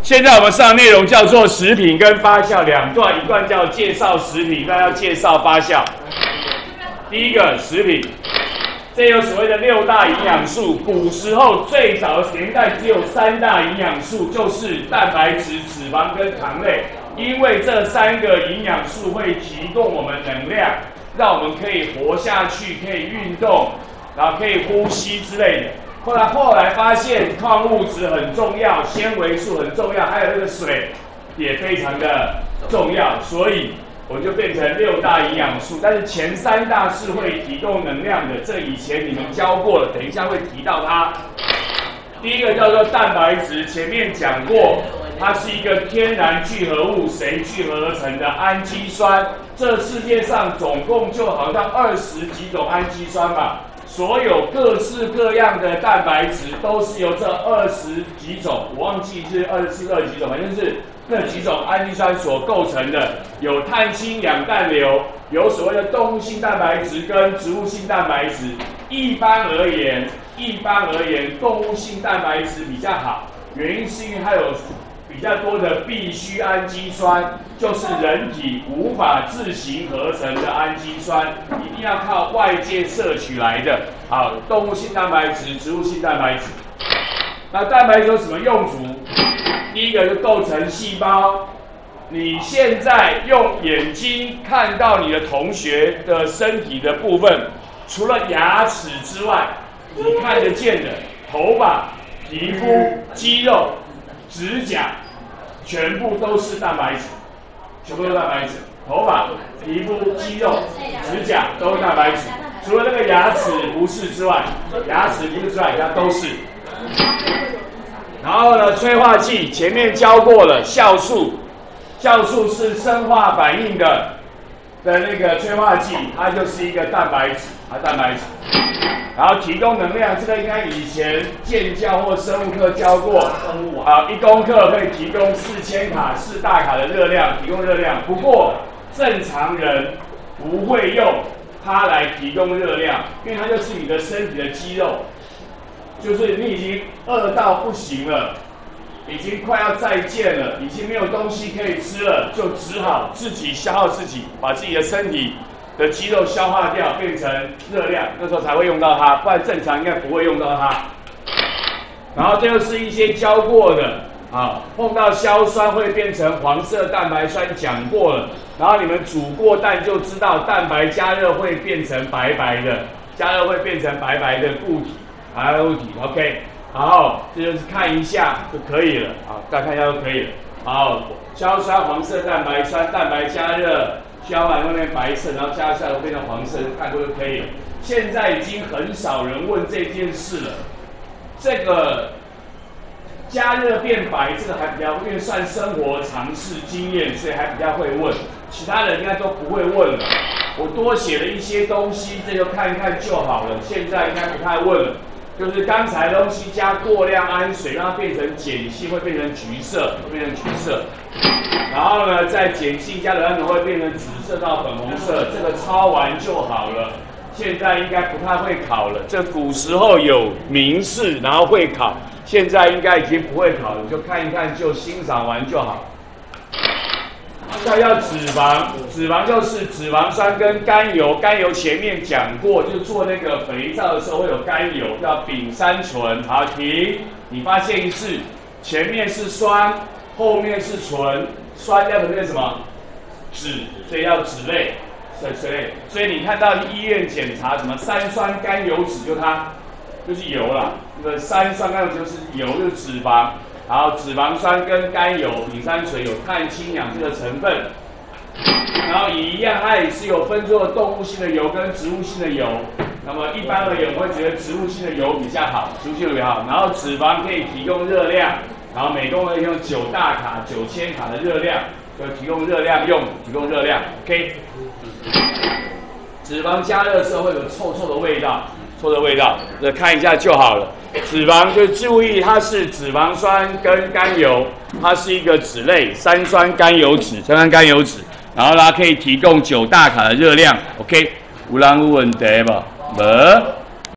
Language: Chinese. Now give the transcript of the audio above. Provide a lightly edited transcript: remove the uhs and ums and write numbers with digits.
现在我们上的内容叫做食品跟发酵两段，一段叫介绍食品，一段要介绍发酵。第一个食品，这有所谓的6大营养素。古时候最早的年代只有3大营养素，就是蛋白质、脂肪跟糖类。因为这3个营养素会提供我们能量，让我们可以活下去，可以运动，然后可以呼吸之类的。后来发现矿物质很重要，纤维素很重要，还有那个水也非常的重要，所以我们就变成6大营养素。但是前3大是会提供能量的，这以前你们教过了，等一下会提到它。第一个叫做蛋白质，前面讲过，它是一个天然聚合物，谁聚合而成的？氨基酸。这世界上总共就好像20几种氨基酸吧。所有各式各样的蛋白质都是由这20几种，我忘记是24、20几种，反正是那几种氨基酸所构成的。有碳氢氧氮硫，有所谓的动物性蛋白质跟植物性蛋白质。一般而言，动物性蛋白质比较好，原因是因为它有比较多的必需氨基酸，就是人体无法自行合成的氨基酸，一定要靠外界摄取来的。好，动物性蛋白质、植物性蛋白质。那蛋白质有什么用途？第一个就构成细胞。你现在用眼睛看到你的同学的身体的部分，除了牙齿之外，你看得见的头发、皮肤、肌肉、指甲，全部都是蛋白质，全部都是蛋白质。头发、皮肤、肌肉、指甲都是蛋白质，除了那个牙齿不是之外，牙齿皮肤之外，它都是。然后呢，催化剂前面教过了，酵素，酵素是生化反应的那个催化剂，它就是一个蛋白质，蛋白质。然后提供能量，这个应该以前健教或生物课教过。1公克可以提供4000卡，4大卡的热量，提供热量。不过正常人不会用它来提供热量，因为它就是你的身体的肌肉，就是你已经饿到不行了，已经快要再见了，已经没有东西可以吃了，就只好自己消耗自己，把自己的身体的肌肉消化掉，变成热量，那时候才会用到它，不然正常应该不会用到它。然后这就是一些教过的，碰到硝酸会变成黄色蛋白酸，讲过了。然后你们煮过蛋就知道，蛋白加热会变成白白的，加热会变成白白的固体，物体。OK， 好，这就是看一下就可以了，大家看一下就可以了。好，硝酸、黄色蛋白酸，蛋白加热。消完会变白色，然后加下来会变成黄色，看过就可以了。现在已经很少人问这件事了。这个加热变白，这个还比较，因为算生活常识经验，所以还比较会问。其他人应该都不会问了。我多写了一些东西，这就看一看就好了。现在应该不太问了。就是刚才东西加过量氨水，让它变成碱性，会变成橘色，然后呢，再碱性加的氨会变成紫色到粉红色，这个抄完就好了。现在应该不太会考了，这古时候有明示，然后会考，现在应该已经不会考了，就看一看就欣赏完就好。再要脂肪，脂肪就是脂肪酸跟甘油，甘油前面讲过，就是做那个肥皂的时候会有甘油，叫丙三醇。好，停，你发现一次，前面是酸，后面是醇，酸要变什么？酯，所以要酯类，酯类。所以你看到医院检查什么3酸甘油酯，就它就是油啦。那个3酸甘油酯就是油，就是脂肪。然后脂肪酸跟甘油、丙三醇有碳氢氧这个成分，然后一样，它也是有分作动物性的油跟植物性的油。那么一般而言，我会觉得植物性的油比较好，植物性的比较好。然后脂肪可以提供热量，然后每公克用9大卡、9000卡的热量，就提供热量用，提供热量。OK， 脂肪加热的时候会有臭臭的味道。这看一下就好了。脂肪就注意，它是脂肪酸跟甘油，它是一个酯类，3酸甘油酯，然后它可以提供9大卡的热量。OK， 有人有问题吧？没。